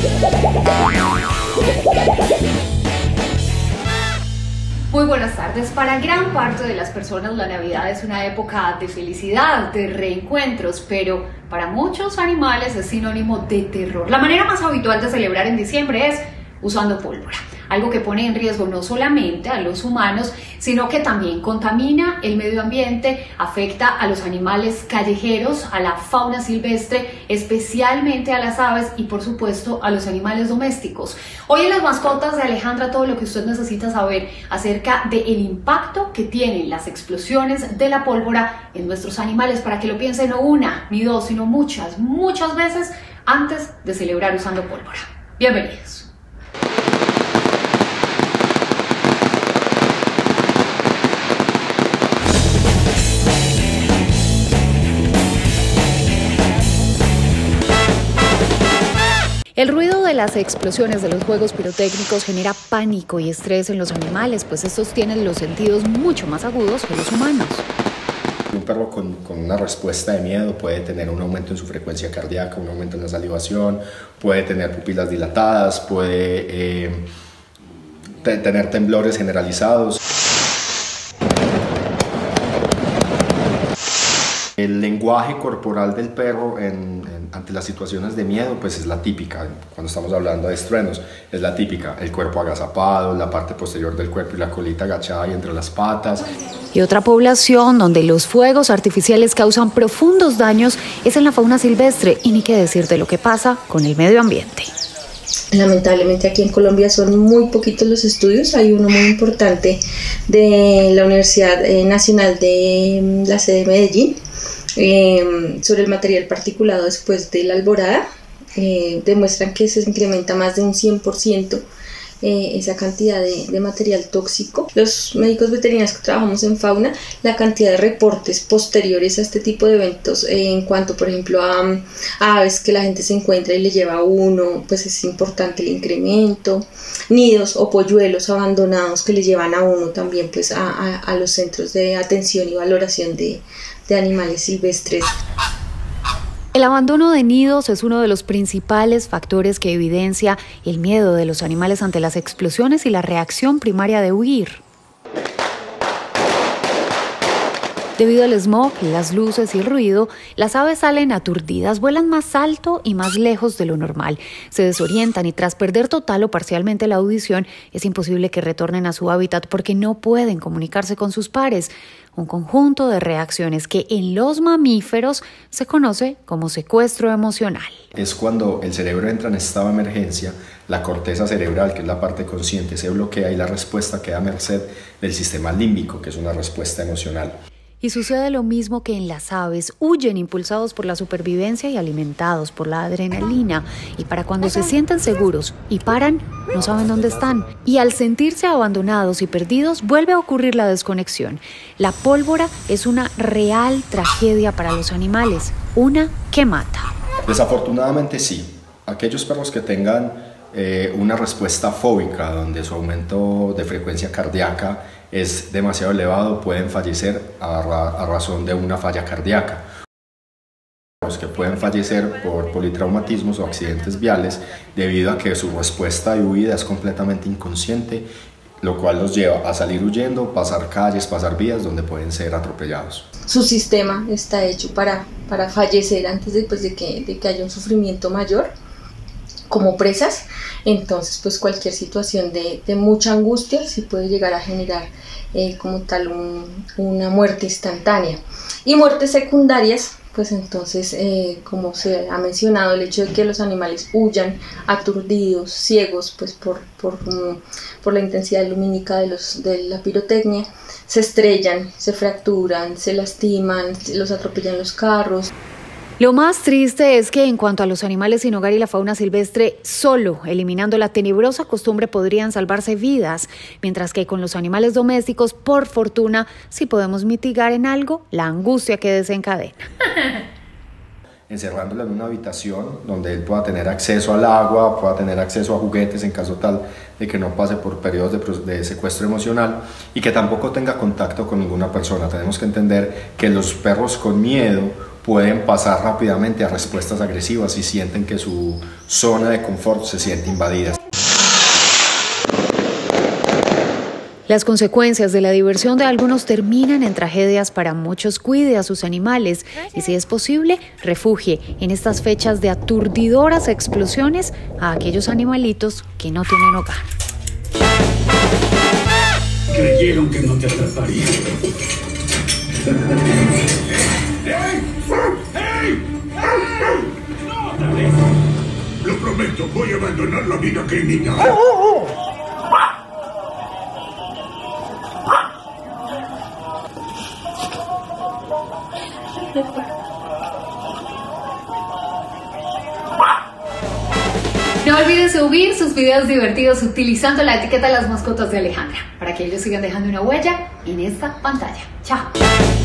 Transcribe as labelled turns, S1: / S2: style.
S1: Muy buenas tardes. Para gran parte de las personas la Navidad es una época de felicidad, de reencuentros, pero para muchos animales es sinónimo de terror. La manera más habitual de celebrar en diciembre es usando pólvora, algo que pone en riesgo no solamente a los humanos, sino que también contamina el medio ambiente, afecta a los animales callejeros, a la fauna silvestre, especialmente a las aves y por supuesto a los animales domésticos. Hoy en Las Mascotas de Alejandra, todo lo que usted necesita saber acerca del impacto que tienen las explosiones de la pólvora en nuestros animales, para que lo piensen no una ni dos, sino muchas veces antes de celebrar usando pólvora. Bienvenidos. El ruido de las explosiones de los juegos pirotécnicos genera pánico y estrés en los animales, pues estos tienen los sentidos mucho más agudos que los humanos.
S2: Un perro con una respuesta de miedo puede tener un aumento en su frecuencia cardíaca, un aumento en la salivación, puede tener pupilas dilatadas, puede tener temblores generalizados. El lenguaje corporal del perro ante las situaciones de miedo pues es la típica, cuando estamos hablando de estruendos, es la típica, el cuerpo agazapado, la parte posterior del cuerpo y la colita agachada y entre las patas.
S1: Y otra población donde los fuegos artificiales causan profundos daños es en la fauna silvestre, y ni qué decir de lo que pasa con el medio ambiente.
S3: Lamentablemente aquí en Colombia son muy poquitos los estudios. Hay uno muy importante de la Universidad Nacional de la sede de Medellín sobre el material particulado después de la alborada. Demuestran que se incrementa más de un 100% esa cantidad de material tóxico. Los médicos veterinarios que trabajamos en fauna, la cantidad de reportes posteriores a este tipo de eventos en cuanto por ejemplo a aves que la gente se encuentra y le lleva a uno, pues es importante el incremento. Nidos o polluelos abandonados que le llevan a uno también pues a los centros de atención y valoración de animales silvestres.
S1: El abandono de nidos es uno de los principales factores que evidencia el miedo de los animales ante las explosiones y la reacción primaria de huir. Debido al smog, las luces y el ruido, las aves salen aturdidas, vuelan más alto y más lejos de lo normal, se desorientan y tras perder total o parcialmente la audición, es imposible que retornen a su hábitat porque no pueden comunicarse con sus pares. Un conjunto de reacciones que en los mamíferos se conoce como secuestro emocional.
S2: Es cuando el cerebro entra en estado de emergencia, la corteza cerebral, que es la parte consciente, se bloquea y la respuesta queda a merced del sistema límbico, que es una respuesta emocional.
S1: Y sucede lo mismo que en las aves, huyen impulsados por la supervivencia y alimentados por la adrenalina, y para cuando se sienten seguros y paran, no saben dónde están, y al sentirse abandonados y perdidos vuelve a ocurrir la desconexión. La pólvora es una real tragedia para los animales, una que mata.
S2: Desafortunadamente sí, aquellos perros que tengan una respuesta fóbica, donde su aumento de frecuencia cardíaca es demasiado elevado, pueden fallecer a razón de una falla cardíaca. Los que pueden fallecer por politraumatismos o accidentes viales debido a que su respuesta de huida es completamente inconsciente, lo cual los lleva a salir huyendo, pasar calles, pasar vías donde pueden ser atropellados.
S3: Su sistema está hecho para fallecer antes de que haya un sufrimiento mayor como presas. Entonces pues cualquier situación de mucha angustia sí puede llegar a generar como tal una muerte instantánea. Y muertes secundarias, pues entonces como se ha mencionado, el hecho de que los animales huyan aturdidos, ciegos, pues por la intensidad lumínica de la pirotecnia, se estrellan, se fracturan, se lastiman, los atropellan los carros.
S1: Lo más triste es que en cuanto a los animales sin hogar y la fauna silvestre, solo eliminando la tenebrosa costumbre podrían salvarse vidas, mientras que con los animales domésticos, por fortuna, sí podemos mitigar en algo la angustia que desencadena.
S2: Encerrándolo en una habitación donde él pueda tener acceso al agua, pueda tener acceso a juguetes en caso tal de que no pase por periodos de secuestro emocional y que tampoco tenga contacto con ninguna persona. Tenemos que entender que los perros con miedo pueden pasar rápidamente a respuestas agresivas si sienten que su zona de confort se siente invadida.
S1: Las consecuencias de la diversión de algunos terminan en tragedias para muchos. Cuide a sus animales y, si es posible, refugie en estas fechas de aturdidoras explosiones a aquellos animalitos que no tienen hogar.
S4: Creyeron que no te atraparía. ¡No, otra vez! Lo prometo, voy a abandonar la vida criminal.
S1: No olviden subir sus videos divertidos utilizando la etiqueta de las mascotas de Alejandra para que ellos sigan dejando una huella en esta pantalla. ¡Chao!